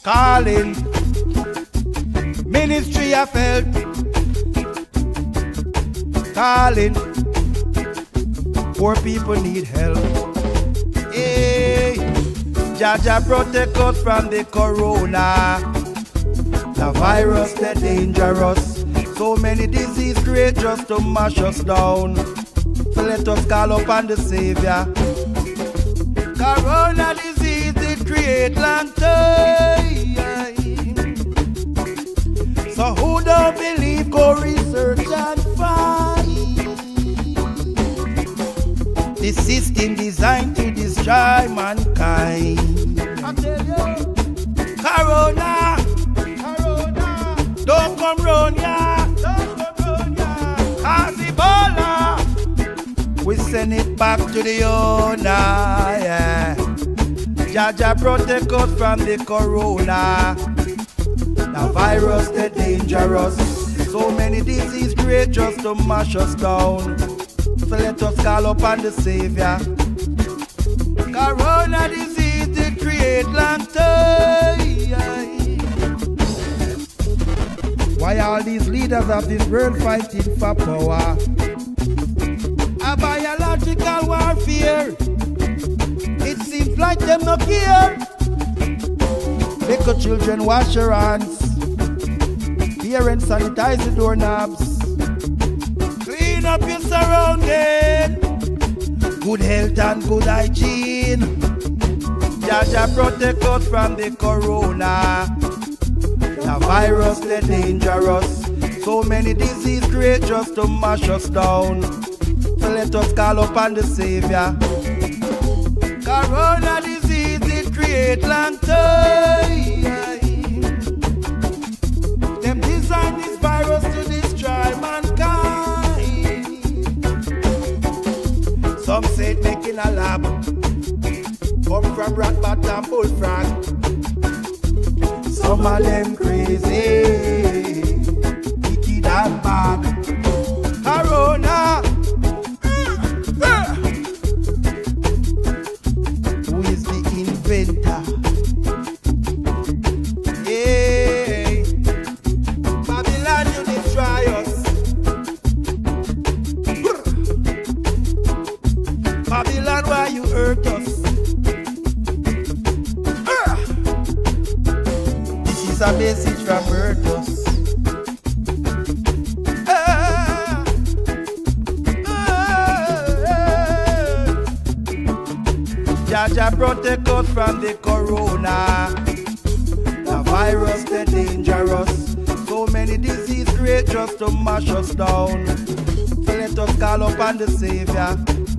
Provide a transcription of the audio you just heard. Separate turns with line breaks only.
calling. Ministry of Health calling. Poor people need help. Hey, Jaja protect us from the corona. The virus, they're dangerous. So many disease create just to mash us down. So let us call upon the Savior. Corona disease, it create long time. So who don't believe, go research and find. The system designed to destroy mankind. I tell you, Corona, don't come round ya, cause Ebola, we send it back to the owner, yeah. Jaja protect us from the corona. The virus, they're dangerous. So many disease create just to mash us down. So let us call upon the Savior. Corona disease, it create long time. Why all these leaders of this world fighting for power? A biological warfare. It seems like them no care. Make your children wash your hands. Parents sanitize the doorknobs. Clean up your surroundings. Good health and good hygiene. Jaja protect us from the corona. The virus, they're dangerous. So many disease create just to mash us down. So let us call upon the Savior. Corona disease, it create long time. Them design this virus to destroy mankind. Some say it make in a lab. Come from rat bottom bullfrog. Some of them crazy, wicked and bad. Corona, who is the inventor? Yeah, Babylon, you destroy us. Babylon, why you hurt us? A message from Bertus. Jaja protect us from the corona. The virus, they're dangerous. So many disease create just to mash us down. So let us call upon the Savior.